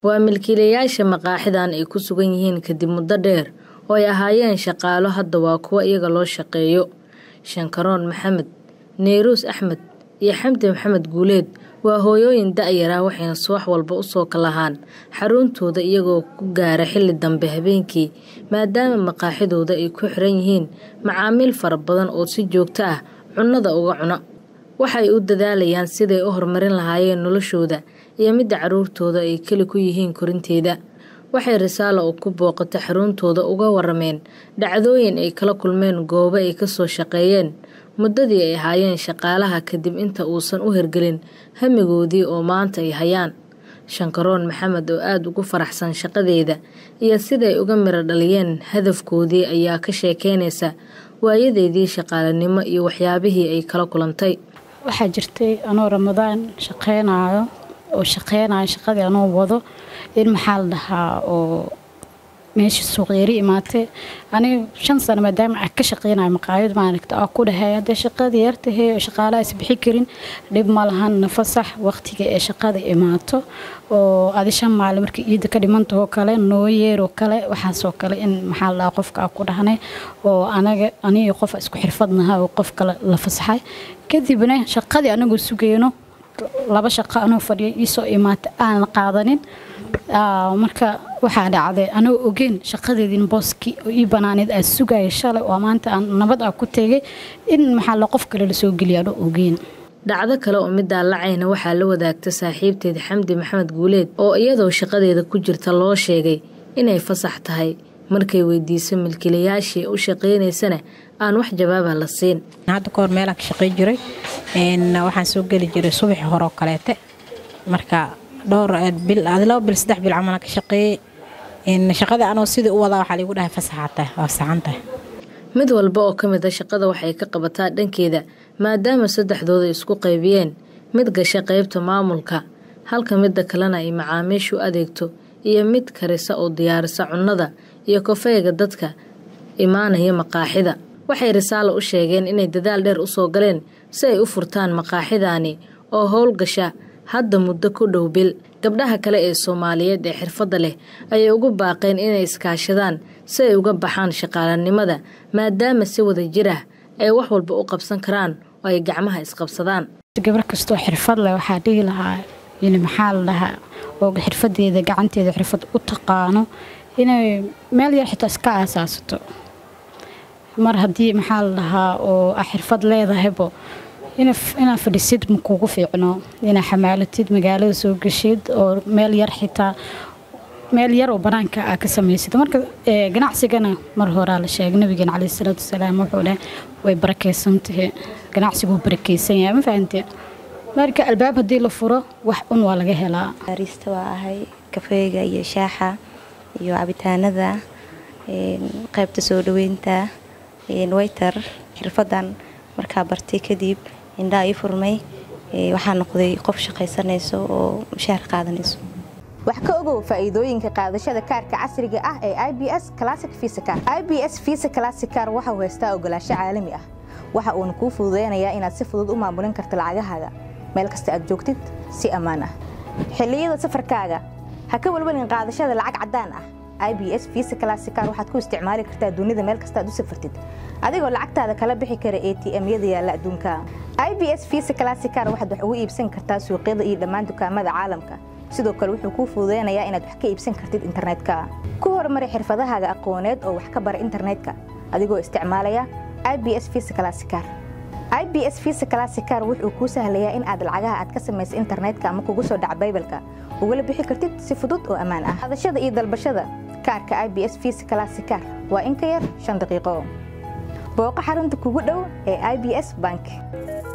waa milkiilayaasha maqaaxidan ay ku sugan yihiin kadib muddo dheer oo ay ahaayeen shaqaalo hadda waa kuwa iyaga loo shaqeeyo. Shankaroon Maxamed, Neyruus Axmed iyo Xamdi Maxamed Guuleed waa hooyooyin da'yar ah waxayna subax walba u soo kalahaan xaruntooda iyagoo ku gaara xilli dambe habeenkii maadaama maqaaxidooda ay ku xiran yihiin macaamiil fara badan oo si joogto ah cunnada uga cuna. Waxay u dadaalayaan siday u horumarin lahaayeen noloshooda iyo midda caruurtooda ay kali ku yihiin korinteeda. Waxay Risaalo oo ku booqatay xaruntooda uga warameen dhacdooyin ay kala kulmeen goobo ay ka soo shaqeeyeen muddadii ay ahaayeen shaqaalaha kadib inta uusan u hirgelin hamigoodii oo maanta ay hayaan. Shankaroon Maxamed oo aad ugu faraxsan shaqadeeda iyo siday uga miro dhaliyeen hadafkoodii ayaa ka sheekeynaysa waayadeedii shaqaalanimo iyo waxyaabihii ay kala kulantay. waxaa jirtay anoo Ramadaan shaqeynayo shaqadii anoo wado in maxaa la dhahaa oo meesha suuqyari imaatay aniga 5 sano maadaama aan ka shaqeynayo maqaayad maaragta ku dhahay hada shaqadii yartahay oo shaqaalaha isbixi karin dib ma lahan nafasax waqtiga ee shaqada imaato oo adishan maalin markii iida ka dhimanto kale noo yeero kale waxa soo kale in maxaa la qofka ku dhahnay oo aniga qof isku xirfadnaha oo qof kale la fasaxay kadibna shaqadii anagu sugayno laba shaqo anoo fadhiyo isoo imaatay aan qaadanin marka waxaa dhacday anoo ogeyn shaqadeedin booski oo ii banaaneed aan sugay shalay oo maanta aan nabad ku tagay in maxaa la qof kale la soo geliyo ogeyn. dhacdo kale oo mid lacayna waxaa la wadaagtay saaxiibteed Xamdi Maxamed Guuleed oo iyadoo shaqadeeda ku jirta loo sheegay inay fasax tahay markay weydiisay milkiilayaashii u shaqeynaysana aan wax jawaab la siin. hadda koor meel ka shaqeey jiray waxaan soo gali jiray subax hore kaleete marka dhowr bil adla bil 3 bil camal ka shaqeey shaqada anoo sidii u wada waxa lagu dhahay fasaxata waa saxantahay. mid walba oo kamid ah shaqada waxay ka qabataa dhankeeda maadaama saddexdooda isku qaybiyeen mid gasha qaybta maamulka halka midda kalena ay macaamiishu adeegto iyo mid karisa oo diyaarisa cunnada iyo kafeega dadka imaanaya maqaaxida. waxay Risaalo u sheegeen inay dadaal dheer u soo galeen si ay u furtaan maqaaxidani oo howl gasha hadda muddo ku dhow bil. gabdhaha kale ee Soomaaliyeed ee xirfadda leh ayay ugu baaqeen inay iskaashadaan si ay uga baxaan shaqaalanimada maadaama si wada jir ah ay wax walba u qabsan karaan oo ay gacmaha isqabsadaan. gabar kastoo xirfad leh waxaa dhihi lahaa in maxaa la dhahaa oo xirfadeeda gacanteeda xirfad u taqaano inay meel yar xitaa iska aasaasato mar haddii maxaa la dhahaa oo xirfad leedahaybo ina fadhisid ma kugu fiicno ina xamaalatid magaalada soo gashid oo meel yar xitaa meel yar oo banaanka ka samaysid marka ganacsigana mar hore la sheegay nabiga kaleey salaatu salaam wuxuu leeyahay way barakeysantahay ganacsigu barakeysan yahay ma fahanteen marka albaab hadii la furo wax un waa laga helaa. Barista waa ahay kafeega iyo shaaxa iyo cabitaanada qaybta soo dhaweynta waiter xirfadan marka bartay kadib indha ay furmay waxaan noqday qof shaqaysanayso oo mushaar qaadanayso. wax ka ogow faa'iidooyinka qaadashada kaarka casriga ah ee IBS Classic Visa Card. IBS Visa Classic Card waxa uu haystaa ogolaansho caalami ah waxa uu ku fududeynayaa inaad si fudud u maamulin karto lacagahaaga meel kasta aad joogtid si amaan ah. xilliyada safarkaaga ha ka walwalin qaadashada lacag cadaan ah. IBS Visa Classic Card waxaad ku isticmaali kartaa dunida meel kasta aad u safartid adigoo lacagtaada kala bixi kara ATM-yada yaala adduunka. IBS Visa Classic Card waxaad wax ugu iibsan kartaa suuqyada iyo dhammaan dukaamada caalamka. sidoo kale wuxuu ku fududeynayaa inaad wax ka iibsan kartid internetka. ku horumari xirfadahaaga aqooneed oo wax ka bar internetka adigoo isticmaalaya IBS Visa Classic Card. IBS Visa Classic Card wuxuu ku sahlayaa in aad lacagaha aad ka samayso internetka ama kugu soo dhac baybalka uga bixi kartid si fudud oo amaan ah. Qaadashada iyo dalbashada kaarka IBS Visa Classic Card waa in ka yar 5 daqiiqo. booqo xarunta kugu dhow ee IBS Bank.